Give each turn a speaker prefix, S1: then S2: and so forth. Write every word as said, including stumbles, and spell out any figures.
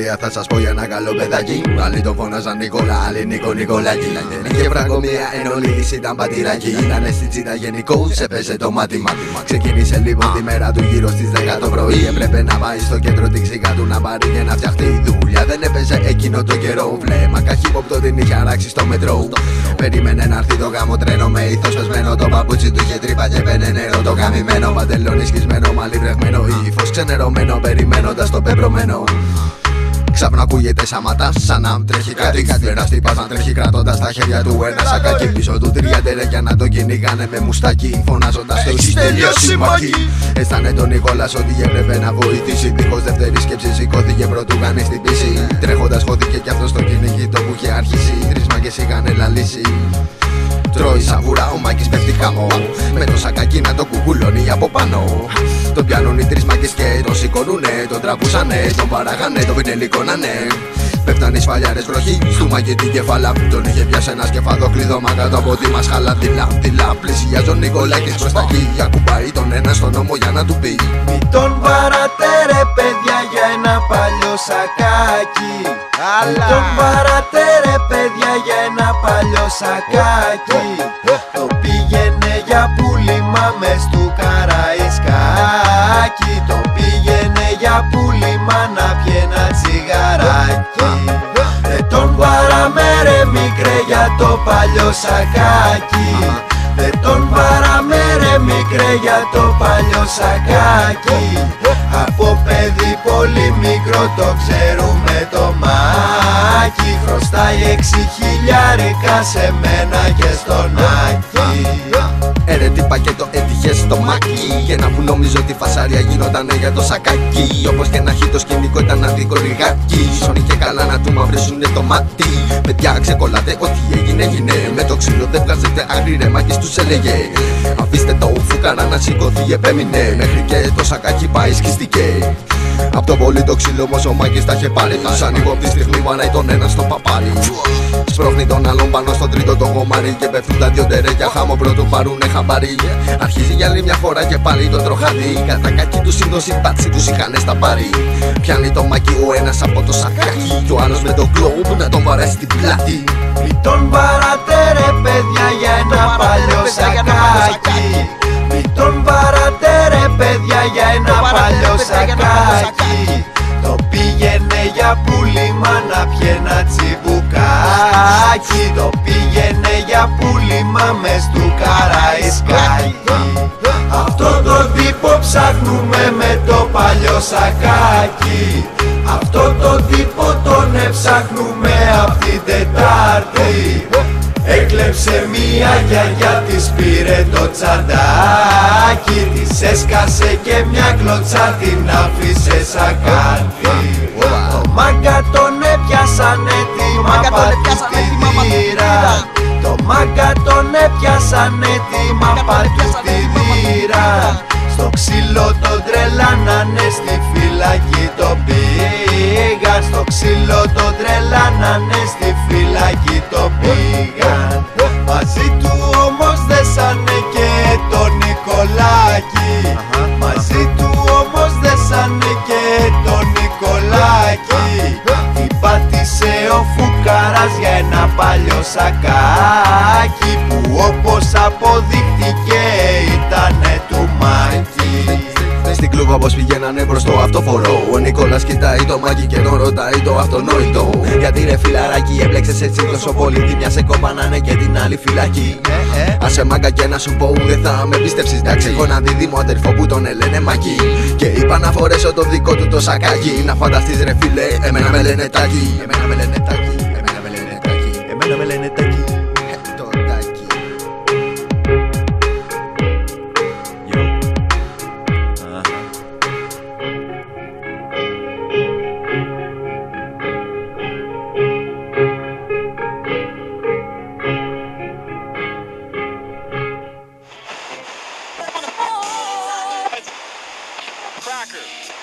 S1: ιστορία θα σας πω για ένα καλό παιδάκι. Άλλοι τον φώναζαν Νικόλα, άλλοι Νίκο Νικολάκη. Δεν είχε φραγκομία εν όλη της ήταν πατηράκι. Ήτανε στη τσίτα γενικώς, έπαιζε το μάθημα. Ξεκίνησε λοιπόν τη μέρα του γύρω στις δέκα το πρωί. Έπρεπε να πάει στο κέντρο την ξύκα του να πάρει και να φτιαχτεί. Δουλειά δεν έπαιζε εκείνο το καιρό. Βλέμμα καχύποπτο την είχε αράξει στο μετρό. Περίμενε να έρθει το γάμο τρένο με ήθος πεσμένο. Το παπούτσι του είχε τρύπα και πένε νερό. Το γαμημένο παντελόνι σκισμένο, μαλλί βρεγμένο. Ύφος ξενερωμένο, περιμένοντας το πεπρωμένο. Ξάπνο ακούγεται σαματά, σαν να τρέχει κάτι. Κάτι πας να τρέχει κρατώντας τα χέρια του ένα σακάκι. Πίσω του τρία τερέκια να το κυνηγάνε με μουστάκι. Φωνάζοντας το έχεις τελειώσει μάκι. Αισθάνε τον Νικόλας ότι έπρεπε να βοηθήσει. Δίχως δεύτερη σκέψη σηκώθηκε πρωτού κάνει στην πίση. Τρέχοντας χώθηκε κι αυτό στο κυνηγητό που είχε αρχίσει. Τρεις μάγκες είχαν λαλήσει. Τρώει σαβούρα, ο Μάκης πέφτει χαμό. Με το σακάκι να το κουκουλώνει από πάνω. Τον πιάνουν οι τρεις μάκες και τον σηκώνουνε. Τον τραβούσανε, τον παράγανε, τον πινελικόνανε. Πέφταν οι σφαλιάρες βροχή στου Μάκη την κεφάλα. Τον είχε πιάσει ένα σκεφαδοκλείδωμα κάτω από τη μασχάλα. Τιλά, τιλά, πλησιάζει ο Νικολάκης προς τα εκεί. Ακουμπάει τον ένα στον νόμο για να του πει:
S2: μη τον παρατέρε παιδιά για ένα παλιό σακάκι. Μη τον παρατέρε παιδιά για ένα παλιό σακάκι. Το πήγαινε για πούλημα μες του Καραϊσκάκι. Το πήγαινε για πούλημα να πιει ένα τσιγαράκι. Δεν τον παραμέρε μικρέ για το παλιό σακάκι. Δεν τον παραμέρε μικρέ για το παλιό σακάκι. Από παιδί πολύ μικρό το ξέρουμε το Μάκη. Χρωστάει έξι χιλιάρικα σε μένα και στον Άκη.
S1: Έρε τι πακέτο έτυχε στο Μάκη. Και να που νόμιζω ότι φασάρια γινότανε για το σακάκι. Όπως και να έχει το σκηνικό ήταν αδίκο ριγάκι. Σώνει και καλά να του μαυρίσουνε το μάτι. Παιδιά ξεκολλάτε ό,τι έγινε έγινε. Με το ξύλο δεν βγάζετε άκρη ρε Μάκης τους έλεγε. Αφήστε το φούκαρα να σηκωθεί επέμεινε. Μέχρι και το σακάκι πάει σκιστηκε. Απ' το πολύ το ξύλο όμως ο Μάκης τα είχε πάρει. Τους ανοίγω απ' τη στιγμή βαράει τον ένα στο παπάρι. Σπρώχνει τον άλλον πάνω στο τρίτο το γομάρι. Και πέφτουν τα δυο τερέκια χάμω πρώτο πάρουνε χαμπάρι. Αρχίζει για άλλη μια φορά και πάλι το τροχάδι. Κατά κακή του σύντοση μπάτσι τους είχανε στα πάρει. Πιάνει το Μάκη ο ένας από το σακάκι. Και ο άλλος με το κλόμπ να τον βαρέσει στην πλάτη.
S2: Μη τον παρατέρε παιδιά για ένα παλιό σακάκι. Μη τον παρατέρε παιδιά για ένα παλιό σακάκι. Το πήγαινε για πούλημα να πιει ένα τσιμπουκάκι. Το πήγαινε για πούλημα μες του Καραϊσκάκι. Αυτό το τύπο ψάχνουμε με το παλιό σακάκι. Αυτό το τύπο τον έψαχνουμε απ' την Τετάρτη. Έκλεψε μία γιαγιά, της πήρε το τσαντάκι. Της έσκασε και μια κλωτσά, την άφησε σακάτι. Το μάγκα τον έπιασανε τη μάπα του στη δίρα. Το μάγκα τον έπιασανε τη μάπα του στη δίρα. Στο ξύλο τον τρελάνανε, στη φυλακή το πήγαν. Στο ξύλο τον τρελάνανε, στη φυλακή το πήγαν. Μαζί του όμως δέσανε και τον Νικολάκη. Μαζί του όμως δέσανε και τον Νικολάκη. Την πάτησε ο φουκαράς για ένα παλιό σακάκι. Που όπως αποδείχτηκε ήτανε του Μάκη.
S1: Στην κλούβα όπως πηγαίνανε προς το αυτοφορό. Ο Νικόλας κοιτάει το Μάκη και τον ρωτάει το αυτονόητο. Γιατί ρε φιλαράκι έμπλεξες έτσι τόσο πολύ. Τη μια σε κόπανανε και την άλλη φυλακή. Άσε μάγκα και να σου πω δεν θα με πίστεψεις. Εντάξει έχω έναν δίδυμο αδερφό που τον λένε Μάκη. Και είπα να φορέσω το δικό του το σακάκι. Να φανταστείς ρε φίλε, εμένα με λένε Τάκη. Εμένα με λένε Τάκη. Εμένα με λένε Τάκη. Εμένα με λένε Τάκη.
S3: Cracker.